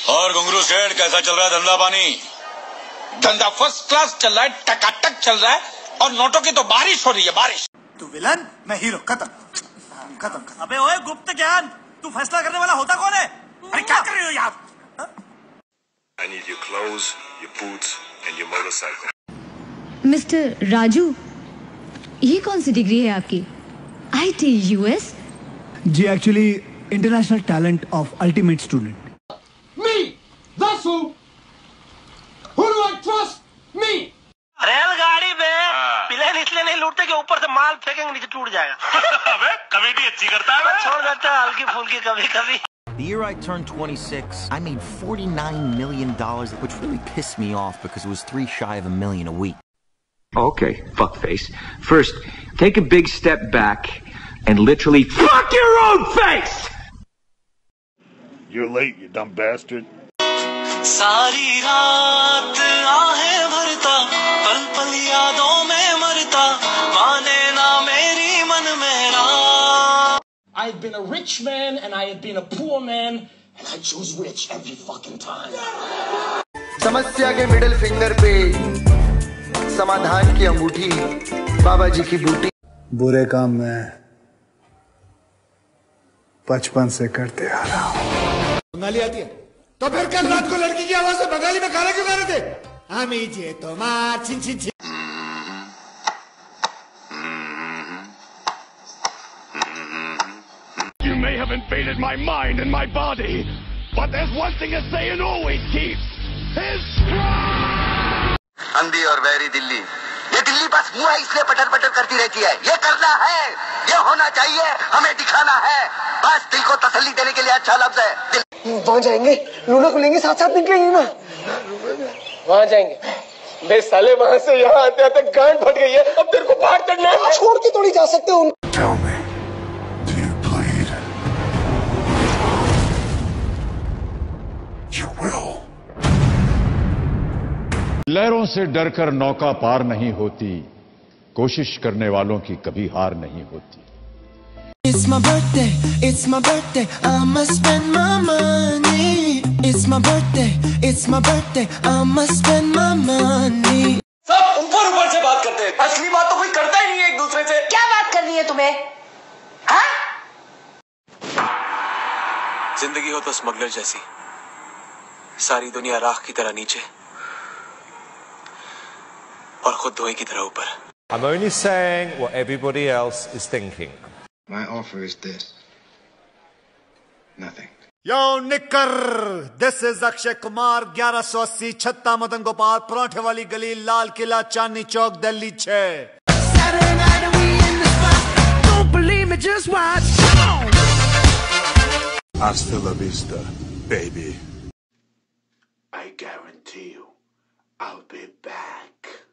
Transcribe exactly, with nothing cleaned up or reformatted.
और घुंगरू सेठ कैसा चल रहा है धंधा पानी? धंधा फर्स्ट क्लास चल रहा है, टकाटक चल रहा है और नोटों की तो बारिश हो रही है, बारिश। तू विलन, मैं हीरो, खत्म खत्म। अबे ओए गुप्त ज्ञान, तू फैसला करने वाला होता कौन है? अरे क्या कर रहे हो यार? I need your clothes, your boots and your motorcycle. Mister Raju, ये कौन सी डिग्री है आपकी? I T U S? जी actually international talent of ultimate student. Me, that's who. Who do I trust? Me. रेलगाड़ी में प्लेन इसलिए नहीं लूटते कि ऊपर से माल फेंकेंगे नीचे टूट जाएगा। अबे कमेटी अच्छी करता है। छोड़ देता है हल्की फुल्की कभी कभी। The year I turned twenty-six, I made forty-nine million dollars, which really pissed me off because it was three shy of a million a week. Okay, fuckface. First, take a big step back and literally fuck your own face! You're late, you dumb bastard. सारी रात आहें भरता, पल पल यादों में मरता, माने ना मेरी मन मेरा। I've been a rich man and I have been a poor man and I choose rich every fucking time. समस्या के मिडिल फिंगर पे समाधान की अंगूठी, बाबा जी की बूटी। बुरे काम मैं बचपन से करते आ रहा हूँ। बंगाली आती है तो फिर कल रात को लड़की की आवाज से बंगाली में गाना क्यों गा रहे थे? हमी जे तो मार छिन छिन छिन। You may have invaded my mind and my body, but there's one thing a Saiyan always keeps: his stride. अंधी और वैरी दिल्ली, ये दिल्ली बस मुंह है इसलिए पटर पटर करती रहती है। ये करना है, ये होना चाहिए, हमें दिखाना है, बस दिल को तसल्ली देने के लिए अच्छा लफ्ज है। दिल वहाँ जाएंगे, लूडो खुलेंगे, साथ साथ निकलेंगे ना। वहाँ जाएंगे, बे साले वहाँ से यहाँ आते आते गांड फट गई है, अब तेरे को बाहर चढ़ना है। छोड़ के थोड़ी जा सकते हो। Tell me, do you bleed? You will. लहरों से डरकर नौका पार नहीं होती, कोशिश करने वालों की कभी हार नहीं होती। It's my birthday, it's my birthday, I'ma spend my money. It's my birthday, it's my birthday, I'ma spend my money. सब ऊपर ऊपर से बात करते हैं, असली बात तो कोई करता ही नहीं है एक दूसरे से। क्या बात करनी है तुम्हें? हाँ? जिंदगी हो तो स्मगलर जैसी, सारी दुनिया राख की तरह नीचे और खुद धुएं की तरह ऊपर। I'm only saying what everybody else is thinking. My offer is this. Nothing. Yo, निकर, this is अक्षय कुमार, ग्यारह सौ अस्सी, छत्ता मदन गोपाल, पराठे वाली गली, लाल किला, चांदनी चौक, दिल्ली छह। Saturday night and we in the spot. Don't believe me, just watch. Hasta la vista, baby. I guarantee you, I'll be back.